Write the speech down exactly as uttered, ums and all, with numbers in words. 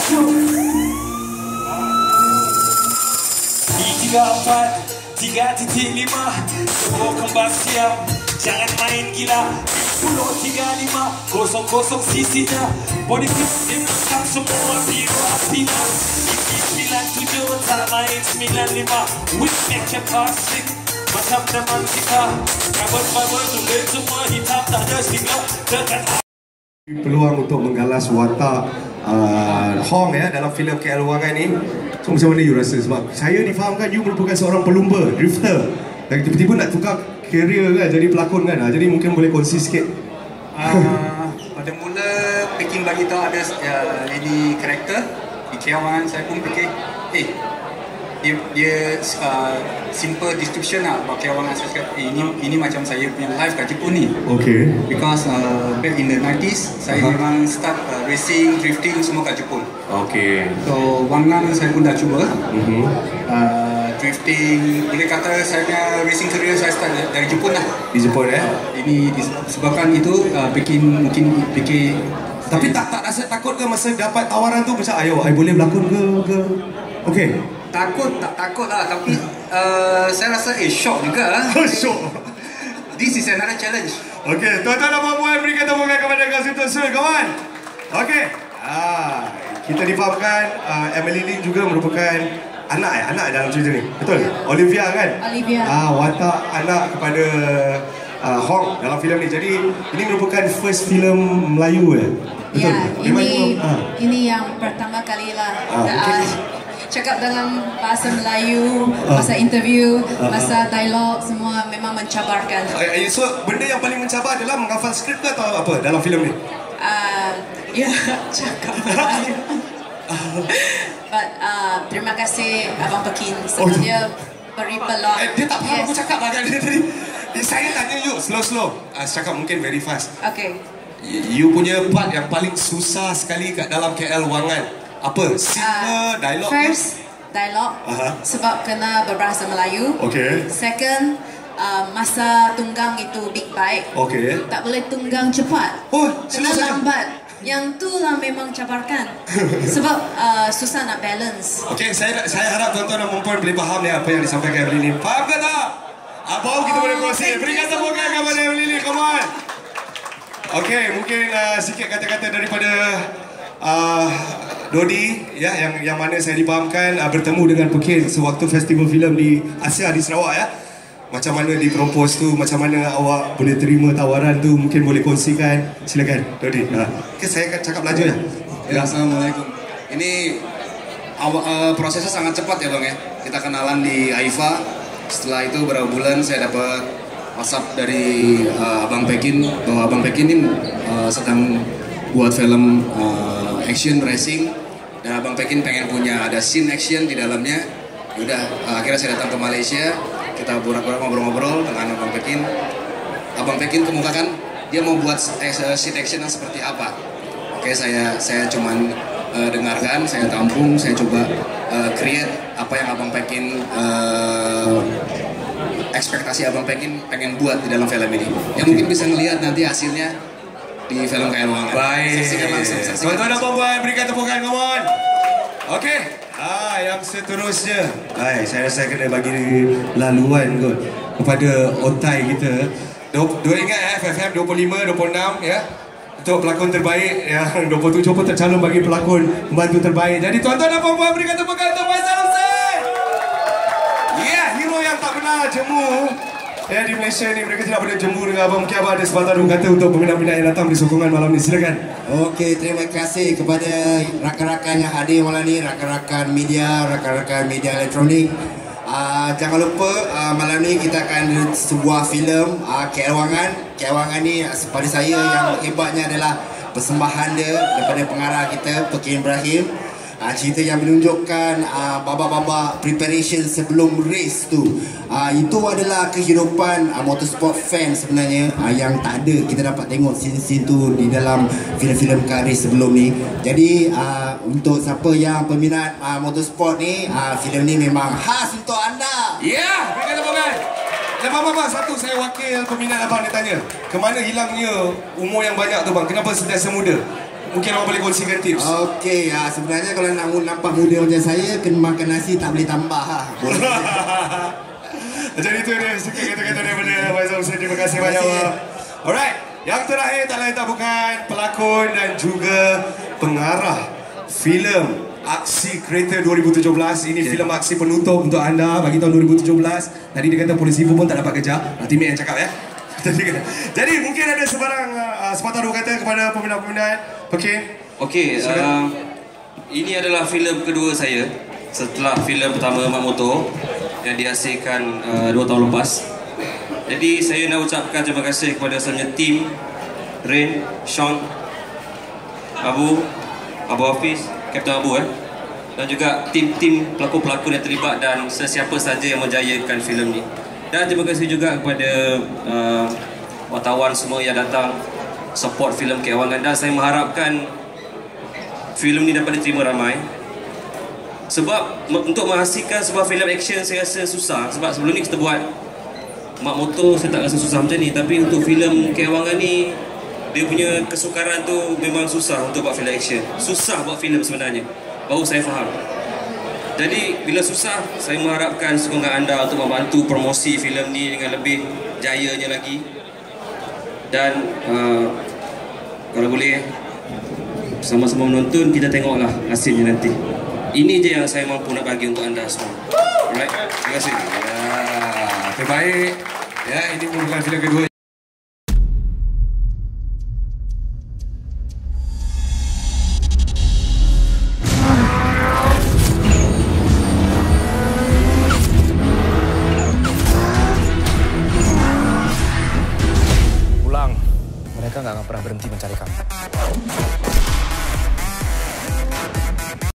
Tiga empat, tiga titik lima, semua kembang siap, jangan main gila. Sepuluh tiga lima, kosong kosong sisinya, body system semua biru apinya. Sembilan tujuh, tak main sembilan lima, we make your plastic macam teman kita. Kabel-kabel tulis semua hitam, tak ada singgah dekat. Peluang untuk menggalas watak uh, Hong ya dalam filem K L Wangan ni. So macam mana you rasa? Sebab saya difahamkan you merupakan seorang pelumba, drifter, dan tiba-tiba nak tukar career kan jadi pelakon kan. Jadi mungkin boleh kongsi sikit. Uh, pada mula Peking bagi tahu ada uh, lady karakter di K L Wangan, saya pun fikir eh dia, dia uh, simple description lah about K L Wangan. Saya cakap eh, ini, ini macam saya punya live kat Jepun ni. Okay. Because uh, back in the nineties saya uh-huh. memang start uh, racing, drifting semua kat Jepun. Okay. So Wangan saya pun dah cuba. uh-huh. uh, Drifting, boleh kata saya punya racing career saya start dari Jepun lah. Di Jepun eh? Uh, ini disebabkan itu uh, Peking mungkin fikir. Tapi tak tak rasa takut ke masa dapat tawaran tu macam ayo, I boleh berlakon ke ke? Okay. Takut tak takut lah, tapi uh, saya rasa eh shock juga lah. Shock. This is another challenge. Okay, tuan-tuan dan puan-puan, berikan tepukan kepada Qasim Tunsul, kawan. Okay. Ah, kita difahamkan uh, Emily Ling juga merupakan anak eh, anak dalam cerita ni. Betul? Olivia kan? Olivia. Ah, watak anak kepada uh, Hong dalam filem ni. Jadi ini merupakan first filem Melayu eh. Betul? Ya, Memang ini ah. ini yang pertama kali lah. Ah, okay. uh, cakap dengan bahasa Melayu, masa interview, masa dialog, semua memang mencabarkan. Uh, so, benda yang paling mencabar adalah menghafal skrip ke atau apa dalam filem ni? Uh, ya, cakap Melayu. But uh, terima kasih Abang Pekin sebab oh, dia beri peluang. Eh, dia tak faham yes. Aku cakap lah kan dia tadi. Saya tanya you, slow-slow. Uh, cakap mungkin very fast. Okay. You punya part yang paling susah sekali kat dalam K L Wangan. Apa? Scene uh, dialog? First, dialog. Uh-huh. Sebab kena berbahasa Melayu. Okay. Second, uh, masa tunggang itu big bike. Okay. Tak boleh tunggang cepat. Oh, kena lambat. Yang tu lah memang cabarkan. Sebab uh, susah nak balance. Okay, saya saya harap tuan-tuan dan puan-puan boleh faham ya apa yang disampaikan Emily ni. Faham ke tak? Apa oh, kita boleh kongsi? Berikan tepukan kepada Emily ni, come on. Okay, mungkin uh, sikit kata-kata daripada uh, Dodi ya, yang yang mana saya dipahamkan uh, bertemu dengan Pekin sewaktu festival filem di Asia di Sarawak ya. Macam mana di propose tu, macam mana awak boleh terima tawaran tu, mungkin boleh kongsikan. Silakan Dodi. Ha. Okay, saya akan cakap laju ya. Ya, Assalamualaikum. Ini uh, prosesnya sangat cepat ya Bang ya. Kita kenalan di A I F A. Setelah itu beberapa bulan saya dapat WhatsApp dari uh, Abang Pekin bahwa Abang Pekin ini uh, sedang buat film uh, action racing. Dan Abang Pekin pengen punya ada scene action di dalamnya. Yaudah, uh, akhirnya saya datang ke Malaysia. Kita borak-borak ngobrol-ngobrol dengan Abang Pekin. Abang Pekin kemukakan dia mau buat scene action yang seperti apa. Oke, saya saya cuman uh, dengarkan, saya tampung, saya coba uh, create apa yang Abang Pekin uh, ekspektasi Abang Pekin pengen buat di dalam film ini. Yang mungkin bisa ngelihat nanti hasilnya di film K L Wangan. Baik. Saksikan langsung. Tuan-tuan dan puan-puan, berikan tepukan, come on. Okey. Ah, yang seterusnya. Baik, saya rasa kena bagi laluan kot kepada otai kita. Dua ingat eh, F F M dua puluh lima, dua puluh enam ya. Untuk pelakon terbaik yang dua puluh tujuh pun tercalon bagi pelakon pembantu terbaik. Jadi tuan-tuan dan puan-puan, berikan tepukan untuk Faizal Hussein. Ya, yeah, hero yang tak pernah jemu. Ya, di Malaysia ni mereka tidak boleh jemu dengan Abang Kiaba. Ada sepatah dua kata untuk peminat-peminat yang datang di sokongan malam ni. Silakan. Okey, terima kasih kepada rakan-rakan yang hadir malam ni, rakan-rakan media, rakan-rakan media elektronik. Uh, jangan lupa uh, malam ni kita akan ada sebuah filem uh, K L Wangan. K L Wangan ni pada saya yang hebatnya adalah persembahan dia daripada pengarah kita Pekin Ibrahim. Uh, cerita yang menunjukkan uh, babak-babak preparation sebelum race tu. Uh, itu adalah kehidupan uh, motorsport fan sebenarnya uh, yang tak ada kita dapat tengok scene-scene tu di dalam filem-filem karya sebelum ni. Jadi uh, untuk siapa yang peminat uh, motorsport ni, uh, filem ni memang khas untuk anda. Ya, yeah, berikan tepukan. Lepas apa, satu saya wakil peminat abang dia tanya, kemana hilangnya umur yang banyak tu bang? Kenapa sentiasa muda? mungkin orang boleh kongsikan tips. Okey, ya, sebenarnya kalau nak nampak muda macam saya, kena makan nasi tak boleh tambah. Ha. Boleh. Jadi itu dia sikit kata-kata daripada Faizal Hussein. Terima kasih banyak. Alright, yang terakhir tak lain tak bukan pelakon dan juga pengarah filem Aksi Kereta dua ribu tujuh belas. Ini okay. filem aksi penutup untuk anda bagi tahun dua ribu tujuh belas. Tadi dia kata polisi pun tak dapat kerja. Nanti Mek yang cakap ya. Jadi mungkin ada sebarang uh, sepatah dua kata kepada peminat-peminat. Okey. Okey, uh, ini adalah filem kedua saya setelah filem pertama Mak Motor yang dihasilkan uh, dua tahun lepas. Jadi saya nak ucapkan terima kasih kepada semuanya tim Rain, Sean, Abu, Abu Hafiz, Kapten Abu eh, dan juga tim-tim pelakon-pelakon yang terlibat dan sesiapa saja yang menjayakan filem ni. Dan terima kasih juga kepada uh, wartawan semua yang datang support filem Kewangan, dan saya mengharapkan filem ni dapat diterima ramai. Sebab untuk menghasilkan sebuah filem action saya rasa susah. Sebab sebelum ni kita buat Mak Motor, saya tak rasa susah macam ni. Tapi untuk filem Kewangan ni, dia punya kesukaran tu memang susah untuk buat filem action. Susah buat filem sebenarnya. Baru saya faham. Jadi bila susah, saya mengharapkan sokongan anda untuk membantu promosi filem ni dengan lebih jayanya lagi. Dan uh, kalau boleh sama-sama menonton, kita tengoklah hasilnya nanti. Ini je yang saya mampu nak bagi untuk anda semua. Alright, terima kasih. Ya, terbaik. Ya, ini merupakan filem kedua. Mereka nggak akan pernah berhenti mencari kamu.